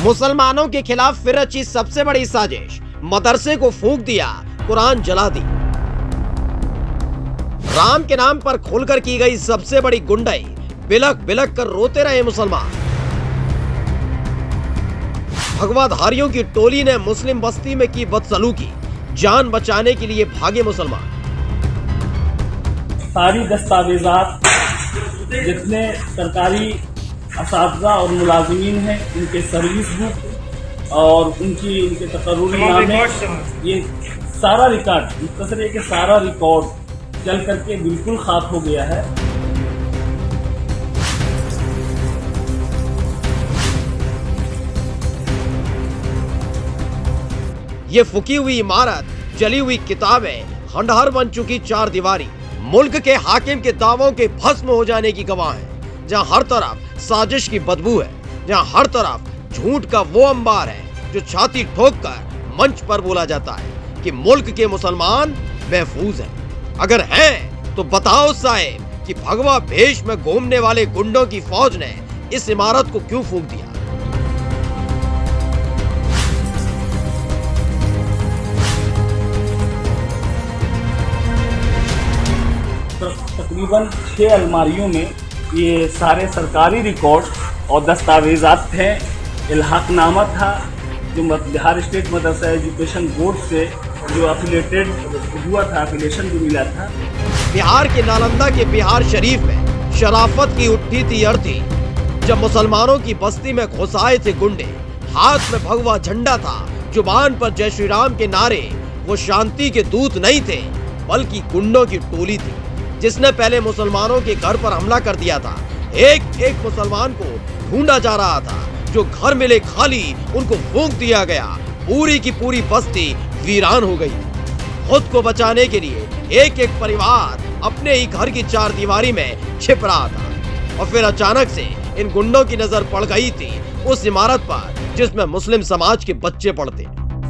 मुसलमानों के खिलाफ फिर रची सबसे बड़ी साजिश, मदरसे को फूंक दिया, कुरान जला दी। राम के नाम पर खुलकर की गई सबसे बड़ी गुंडाई, बिलक बिलक कर रोते रहे मुसलमान। भगवाधारियों की टोली ने मुस्लिम बस्ती में की बदसलूकी, जान बचाने के लिए भागे मुसलमान। सारी दस्तावेजात जितने सरकारी असातिज़ा और मुलाजिमीन हैं, इनके सर्विस बुक और इनके तकर्रुरीनामे, ये सारा रिकॉर्ड, मुख्तसर के सारा रिकॉर्ड चल करके बिल्कुल खाक हो गया है। ये फुकी हुई इमारत, जली हुई किताबें, खंडहर बन चुकी चार दीवारी, मुल्क के हाकिम के दावों के भस्म हो जाने की गवाह है। जहां हर तरफ साजिश की बदबू है, जहां हर तरफ झूठ का वो अंबार है जो छाती ठोककर मंच पर बोला जाता है कि मुल्क के मुसलमान महफूज हैं। अगर हैं तो बताओ साहिब कि भगवा भेष में घूमने वाले गुंडों की फौज ने इस इमारत को क्यों फूंक दिया। तकरीबन 6 अलमारियों में ये सारे सरकारी रिकॉर्ड और दस्तावेजात थे। इल्हाकनामा था जो Bihar state Madrasa education board से जो एफिलिएटेड हुआ था, एफिलिएशन जो मिला था। बिहार के नालंदा के बिहार शरीफ में शराफत की उठी थी अर्थी, जब मुसलमानों की बस्ती में घुसाए थे गुंडे। हाथ में भगवा झंडा था, जुबान पर जय श्री राम के नारे। वो शांति के दूत नहीं थे बल्कि गुंडों की टोली थी, जिसने पहले मुसलमानों के घर पर हमला कर दिया था। एक एक मुसलमान को ढूंढा जा रहा था, जो घर मिले खाली उनको फूंक दिया गया। पूरी की पूरी बस्ती वीरान हो गई। खुद को बचाने के लिए एक एक परिवार अपने ही घर की चार दीवारी में छिप रहा था। और फिर अचानक से इन गुंडों की नजर पड़ गई थी उस इमारत पर जिसमें मुस्लिम समाज के बच्चे पढ़ते।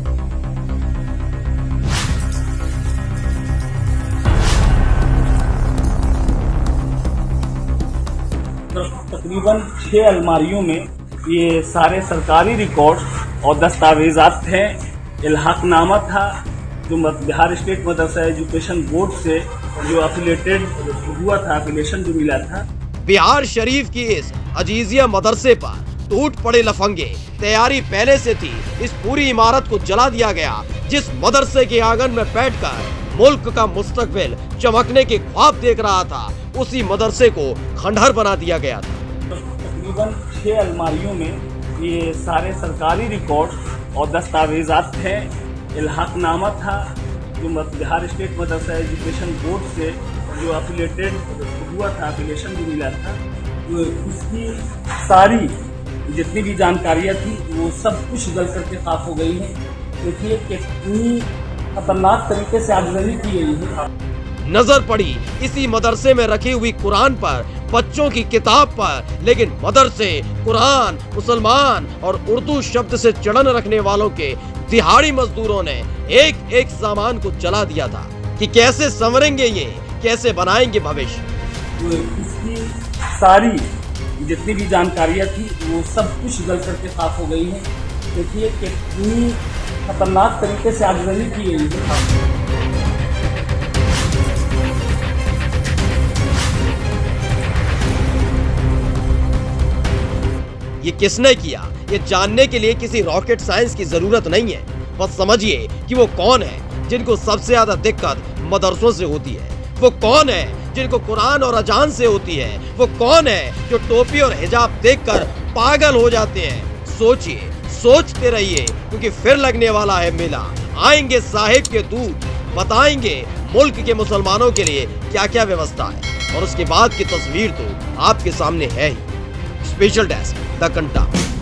तकरीबन 6 अलमारियों में ये सारे सरकारी रिकॉर्ड और दस्तावेजात थे। इल्हाकनामा था जो Bihar state Madrasa education board से जो एफिलिएटेड हुआ था, एफिलिएशन जो मिला था। बिहार शरीफ की इस अजीजिया मदरसे पर टूट पड़े लफंगे। तैयारी पहले से थी, इस पूरी इमारत को जला दिया गया। जिस मदरसे के आंगन में बैठकर मुल्क का मुस्तकबिल चमकने के ख्वाब देख रहा था, उसी मदरसे को खंडहर बना दिया गया था। तकरीबन 6 अलमारियों में ये सारे सरकारी रिकॉर्ड और दस्तावेजात थे। इल्हाकनामा था जो Bihar state Madrasa education board से जो एफिलिएटेड हुआ था, एफिलिएशन जो मिला था। जो उसकी सारी जितनी भी जानकारियाँ थी वो सब कुछ जल करके खाक हो गई हैं, क्योंकि ये कितनी खतरनाक तरीके से आगजनी की गई है। नजर पड़ी इसी मदरसे में रखी हुई कुरान पर, बच्चों की किताब पर, लेकिन मदरसे, कुरान, मुसलमान और उर्दू शब्द से चढ़न रखने वालों के दिहाड़ी मजदूरों ने एक एक सामान को जला दिया था कि कैसे संवरेंगे ये, कैसे बनाएंगे भविष्य। इसकी सारी जितनी भी जानकारियाँ थी वो सब कुछ जल करके खाक हो गई हैं, क्योंकि ये कितनी खतरनाक तरीके से आगजनी की गई है। ये किसने किया, ये जानने के लिए किसी रॉकेट साइंस की जरूरत नहीं है। बस समझिए कि वो कौन है जिनको सबसे ज्यादा दिक्कत मदरसों से होती है। वो कौन है जिनको कुरान और अजान से होती है। वो कौन है जो टोपी और हिजाब देखकर पागल हो जाते हैं। सोचिए, सोचते रहिए, क्योंकि फिर लगने वाला है मेला। आएंगे साहिब के दूत, बताएंगे मुल्क के मुसलमानों के लिए क्या क्या व्यवस्था है। और उसके बाद की तस्वीर तो आपके सामने है ही। Special desk the कंटा।